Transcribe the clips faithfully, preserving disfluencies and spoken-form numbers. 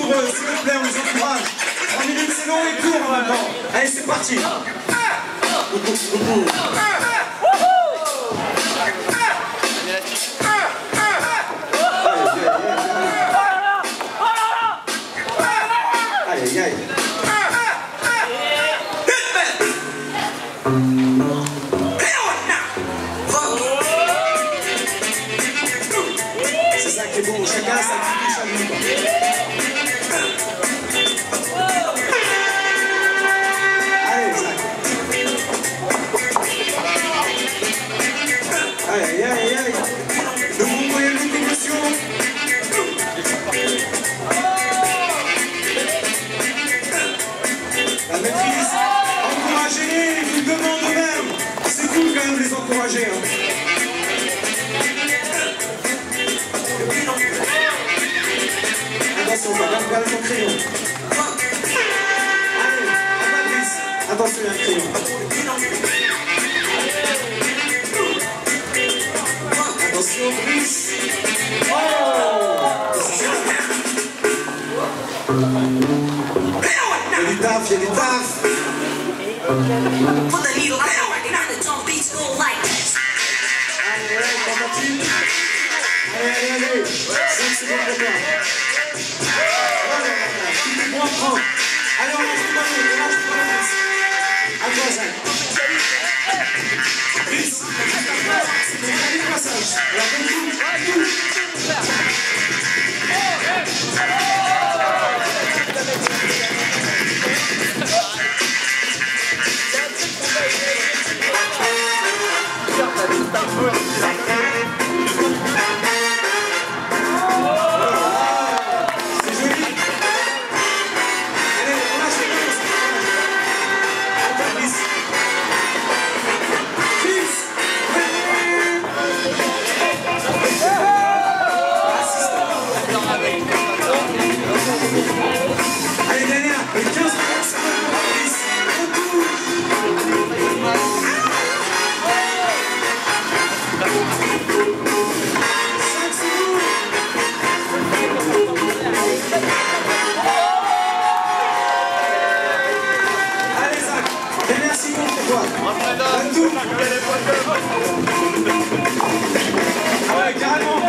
nombreux, s'il vous plaît, on vous encourage. trois minutes, c'est long et court en même temps. Allez, c'est parti. Aïe, aïe, aïe. C'est ça qui est bon, chacun sa petite touche à lui. Allez, Zach. Aïe, aïe, aïe, aïe. Le groupe moyen de l'émotion. La maîtrise, encouragez-les, ils vous demandent eux-mêmes. C'est cool quand même de les encourager. Hein. Attention, ça va regarder son crayon. Allez, Fabrice, attention, il y a un crayon. Attention, Brice. Oh! Il y a du taf, il y a du taf. Allez, allez, tentative. Allez, allez, allez. cinq secondes pour toi. Bon à prendre. Allez, on lance le ballon, on lance le ballon. À toi, Zach. Brice, c'est le dernier passage. Alors, comme tout, tout. Allez, dernière, quinze secondes, c'est bon pour Fabrice. Retour. cinq secondes. Allez, Zach, dernière seconde pour toi. Retour. Ah ouais, carrément.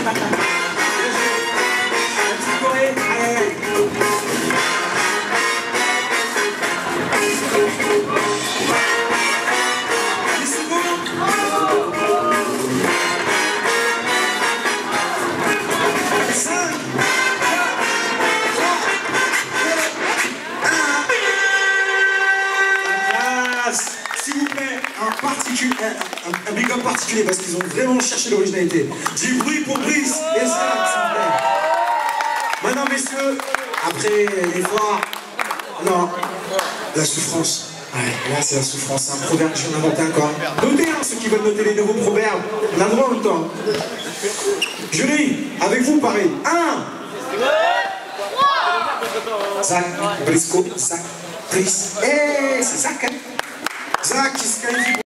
S'il vous plaît, un, particulier, un, un, un big up particulier parce qu'ils ont vraiment cherché l'originalité. Du bruit pour Brice et Zach, s'il vous plaît. Maintenant, messieurs, après l'effort, non, la souffrance. Ouais, là, c'est la souffrance. C'est un proverbe que je viens d'inventer encore. Notez, hein, ceux qui veulent noter les nouveaux proverbes. On a le droit en même temps. Jury, avec vous, pareil. Un. Zach, Brisco, Zach, Brice. Eh, c'est Zach, hein. Zach qui se qualifie.